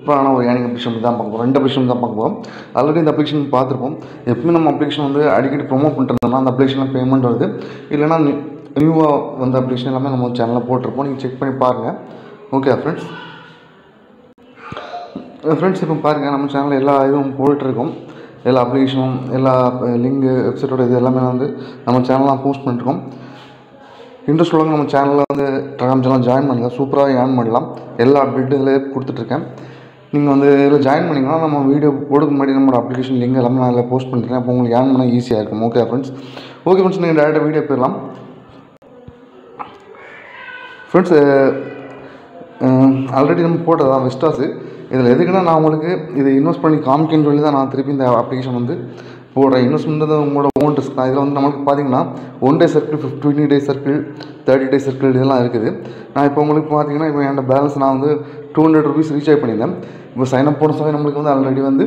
சூப்பரான ஒரு earning application தான் பார்க்க போகிறோம். 2 அப்ளிகேஷன் தான் பார்க்க போகிறோம். ஆல்ரெடி இந்த அப்ளிகேஷன் பார்த்துருப்போம். எப்பவுமே நம்ம அப்ளிகேஷன் வந்து அடிக்கடி ப்ரொமோட் பண்ணிட்டு அந்த அப்ளிகேஷனில் பேமெண்ட் வருது. இல்லைனா நியூவாக வந்த அப்ளிகேஷன் எல்லாமே நம்ம சேனலில் போட்டிருப்போம். நீங்கள் செக் பண்ணி பாருங்கள். ஓகே ஃப்ரெண்ட்ஸ், இப்போ பாருங்கள், நம்ம சேனலில் எல்லா இதுவும் போயிட்டுருக்கோம். எல்லா அப்ளிகேஷனும் எல்லா லிங்கு வெப்சைட்டோட இது எல்லாமே வந்து நம்ம சேனலாக போஸ்ட் பண்ணிருக்கோம். இன்ட்ரெஸ்ட் உள்ளவங்க நம்ம சேனலில் வந்து டெலிகிராம் சேனல் ஜாயின் பண்ணுங்கள். சூப்பராக ஏர்ன் பண்ணலாம். எல்லா அப்டேட்டும் இதில் கொடுத்துட்ருக்கேன். நீங்கள் வந்து இதில் ஜாயின் பண்ணிங்கன்னா நம்ம வீடியோ போடுக்கு முன்னாடி நம்மளோட அப்ளிகேஷன் லிங்க் எல்லாமே நான் அதில் போஸ்ட் பண்ணிருக்கேன். அப்போ உங்களுக்கு ஏர்ன் பண்ண ஈஸியாக இருக்கும். ஓகே ஃப்ரெண்ட்ஸ், நீங்கள் டேரெக்டாக வீடியோ போயிடலாம். ஃப்ரெண்ட்ஸ், ஆல்ரெடி நம்ம போட்டதான் வெஸ்டாஸு. இதில் எதுக்குன்னா நான் உங்களுக்கு இதை இன்வெஸ்ட் பண்ணி காமிக்கன்னு சொல்லி தான் நான் திருப்பி இந்த அப்ளிகேஷன் வந்து போடுறேன். இன்வெஸ்ட்மெண்ட் உங்களோட ஓன் ரிஸ்க் தான். இதில் வந்து நம்மளுக்கு பார்த்தீங்கன்னா 1 day circle, 20 day circle, 30 day circle இதெல்லாம் இருக்குது. நான் இப்போ உங்களுக்கு பார்த்தீங்கன்னா இப்போ என்னோட பேலன்ஸ் நான் வந்து 200 ருபீஸ் ரீசார்ஜ் பண்ணியிருந்தேன். இப்போ சைன்அப் போன சமயம் நம்மளுக்கு வந்து ஆல்ரெடி வந்து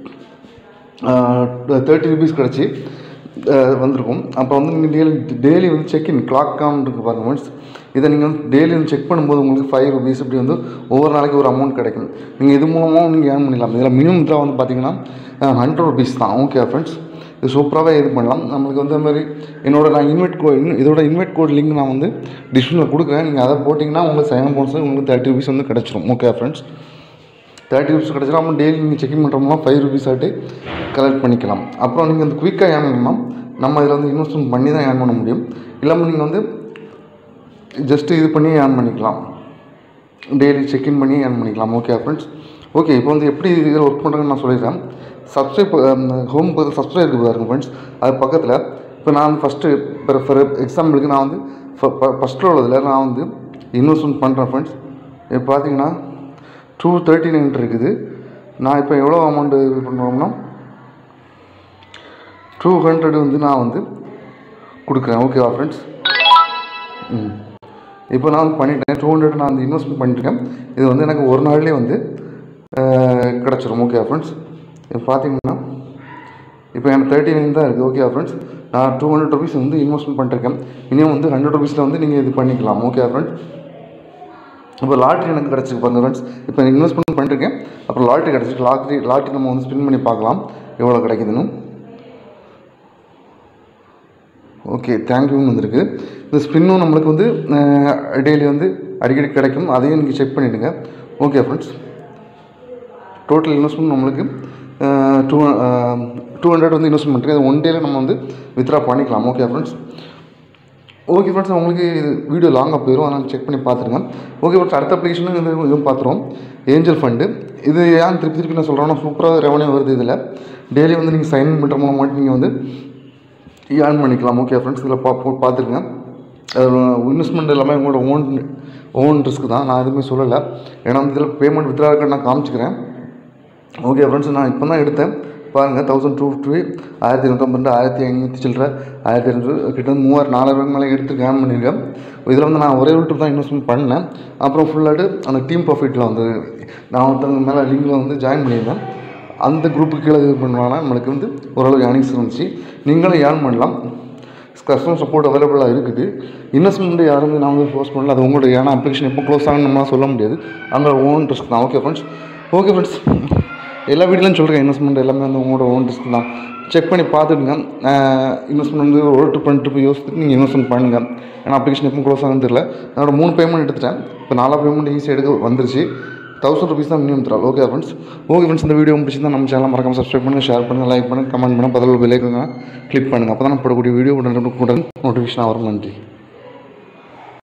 30 ருபீஸ் கிடச்சி வந்திருக்கும். அப்போ வந்து நீங்கள் டெய்லி வந்து செக்இன் கிளாக் கவுண்ட் இருக்குது பாருங்கள் ஃப்ரெண்ட்ஸ். இதை நீங்கள் வந்து டெய்லி வந்து செக் பண்ணும்போது உங்களுக்கு 5 ருபீஸ் இப்படி வந்து ஒவ்வொரு நாளைக்கு ஒரு அமௌண்ட் கிடைக்கும். நீங்கள் இது மூலமாக நீங்கள் ஏர்ன் பண்ணிடலாம். இதில் மினிமம் இதில் வந்து பார்த்தீங்கன்னா 100 ருபீஸ் தான். ஓகே ஃப்ரெண்ட்ஸ், இது சூப்பராகவே இது பண்ணலாம். நம்மளுக்கு வந்து அது மாதிரி நான் இதோட இன்வைட் கோட் லிங்க் நான் வந்து டிஸ்கிரிப்ஷனில் கொடுக்குறேன். நீங்கள் அதை போட்டிங்கன்னா உங்களுக்கு சைன் போனஸ் உங்களுக்கு 30 ருபீஸ் வந்து கிடச்சிரும். ஓகே ஃப்ரெண்ட்ஸ், 30 ருபீஸ் கிடச்சிடும். அப்புறம் டெய்லி நீங்கள் செக்இன் பண்ணுறோம்னா 5 ருபீஸ் ஆகிட்டு கலெக்ட் பண்ணிக்கலாம். அப்புறம் நீங்கள் வந்து குயிக்காக ஏர்ன் பண்ணலாம். நம்ம இதில் வந்து இன்வெஸ்ட்மெண்ட் பண்ணி தான் ஏர்ன் பண்ண முடியும். இல்லாமல் நீங்கள் வந்து ஜஸ்ட்டு இது பண்ணி ஏர்ன் பண்ணிக்கலாம். டெய்லி செக்இன் பண்ணி ஏர்ன் பண்ணிக்கலாம். ஓகே ஃப்ரெண்ட்ஸ், ஓகே இப்போ வந்து எப்படி இதில் ஒர்க் பண்ணுறேன்னு நான் சொல்லிடுறேன். ஹோம் சப்ஸ்கிரைப் இருக்குது பாருங்கள் ஃப்ரெண்ட்ஸ். அது பக்கத்தில் இப்போ நான் ஃபஸ்ட்டு ஃபார் எக்ஸாம்பிளுக்கு நான் வந்து ஃபஸ்ட்டில் உள்ளதில் நான் வந்து இன்வெஸ்ட்மெண்ட் பண்ணுறேன் ஃப்ரெண்ட்ஸ். இப்போ பார்த்தீங்கன்னா 239 இருக்குது. நான் இப்போ எவ்வளோ அமௌண்ட்டு இது பண்ணுறோம்னா 200 வந்து நான் வந்து கொடுக்குறேன். ஓகேவா ஃப்ரெண்ட்ஸ், இப்போ நான் வந்து பண்ணிட்டேன். 200 நான் வந்து இன்வெஸ்ட்மெண்ட் பண்ணிட்டுருக்கேன். இது வந்து எனக்கு ஒரு நாள்லேயே வந்து கிடச்சிரும். ஓகே ஃப்ரெண்ட்ஸ், இப்போ பார்த்தீங்கன்னா இப்போ எனக்கு 39 தான் இருக்குது. ஓகே ஃப்ரெண்ட்ஸ், நான் 200 ருபீஸ் வந்து இன்வெஸ்ட்மெண்ட் பண்ணிட்டுருக்கேன். இனியும் வந்து 100 ருபீஸில் வந்து நீங்கள் இது பண்ணிக்கலாம். ஓகே ஃப்ரெண்ட்ஸ், இப்போ லாட்ரி எனக்கு கிடச்சிருக்கு பாருங்க ஃப்ரெண்ட்ஸ். இப்போ இன்வெஸ்ட்மெண்ட் பண்ணிட்டுருக்கேன். அப்புறம் லாட்ரி கிடச்சிருக்கு. லாட்ரி நம்ம வந்து ஸ்பின் பண்ணி பார்க்கலாம் எவ்வளோ கிடைக்குதுன்னு. ஓகே, தேங்க்யூன்னு வந்திருக்கு. இந்த ஸ்பின்னும் நம்மளுக்கு வந்து டெய்லி வந்து அடிக்கடி கிடைக்கும். அதையும் நீங்கள் செக் பண்ணிவிடுங்க. ஓகே ஃப்ரெண்ட்ஸ், டோட்டல் இன்வெஸ்ட்மெண்ட் நம்மளுக்கு 200 வந்து இன்வெஸ்ட்மெண்ட் பண்ணுறேன். அது 1 டேயில் நம்ம வந்து வித்ட்ரா பண்ணிக்கலாம். ஓகே ஃப்ரெண்ட்ஸ், உங்களுக்கு வீடியோ லாங்காக போயிடும். அதனால் செக் பண்ணி பார்த்துருங்க. ஓகே ஃப்ரெண்ட்ஸ், அடுத்த அப்ளிகேஷனும் இதுவும் பார்த்துருவோம். Angel fund. இது ஏன் திருப்பி நான் சொல்கிறேன்னா சூப்பராக ரெவன்யூ வருது. இதில் டெய்லி வந்து நீங்கள் சைன் பண்ணுற மூலமாக நீங்கள் வந்து ஏர்ன் பண்ணிக்கலாம். ஓகே ஃப்ரெண்ட்ஸ், இதில் பார்த்துருங்க. இன்வெஸ்ட்மெண்ட் எல்லாமே உங்களோட ஓன் ரிஸ்க் தான். நான் எதுவுமே சொல்லலை. ஏன்னா வந்து இதில் பேமெண்ட் வித்ட்ரா இருக்குன்னு நான் காமிச்சிக்கிறேன். ஓகே ஃப்ரெண்ட்ஸ், நான் இப்போ தான் எடுத்தேன் பாருங்கள். 1250, 1292, 1500 சில்லற, 1200 கிட்ட 3000-4000 மேலே எடுத்து ஏர்ன் பண்ணியிருக்கேன். இதில் வந்து நான் ஒரே ட்ரிப் தான் இன்வெஸ்ட்மெண்ட் பண்ணேன். அப்புறம் ஃபுல்லாகிட்டு அந்த டீம் ப்ராஃபிட்டில் வந்து நான் ஒருத்தவங்க மேலே லிங்கில் வந்து ஜாயின் பண்ணியிருந்தேன். அந்த குரூப்புக்கு கீழே இது பண்ணுவாங்கன்னா நம்மளுக்கு வந்து ஓரளவு ஏர்னிங்ஸ் இருந்துச்சு. நீங்களும் ஏர்ன் பண்ணலாம். கஸ்டமர் சப்போர்ட் அவைலபிளாக இருக்குது. இன்வெஸ்ட்மெண்ட்டு யாரும் நான் வந்து போஸ்ட் பண்ணல. அது உங்களோட ஏன்னா அப்ளிகேஷன் எப்போ க்ளோஸ் ஆகணும்னு நம்மளால் சொல்ல முடியாது. அங்கே ஓன் ரிஸ்க் தான். ஓகே ஃப்ரெண்ட்ஸ், எல்லா வீடியோலையும் சொல்கிறேன். இன்வெஸ்ட்மெண்ட் எல்லாமே வந்து உங்களோட ஓன் ரிஸ்க் தான். செக் பண்ணி பார்த்துடுங்க. இன்வெஸ்ட்மெண்ட் வந்து ஒரு ட்ரிப் பண்ணிட்டு போய் யோசிச்சுட்டு நீங்கள் இன்வெஸ்ட்மெண்ட் பண்ணுங்கள். ஏன்னா அப்ளிகேஷன் எப்போ க்ளோஸ் ஆகுன்னு தெரியல. என்னோட 3 பேமெண்ட் எடுத்துட்டேன். இப்போ 4 பேமெண்ட் ஈஸியாக எடுக்க வந்துருச்சு. 1000 ருபீஸ் தான் மினிமம் தரால். ஓகே ஃப்ரெண்ட்ஸ், இந்த வீடியோ பிடிச்சிருந்தா நம்ம சேனல் மறக்காம சப்ஸ்கிரைப் பண்ணுங்கள், ஷேர் பண்ணுங்கள், லைக் பண்ணுங்கள், கமெண்ட் பண்ணுங்கள், பதில் பெல் ஐகானை கிளிக் பண்ணுங்கள். அப்போ தான் நான் போடக்கூடிய வீடியோ உடனே நோட்டிஃபிகேஷன் வரும். நன்றி.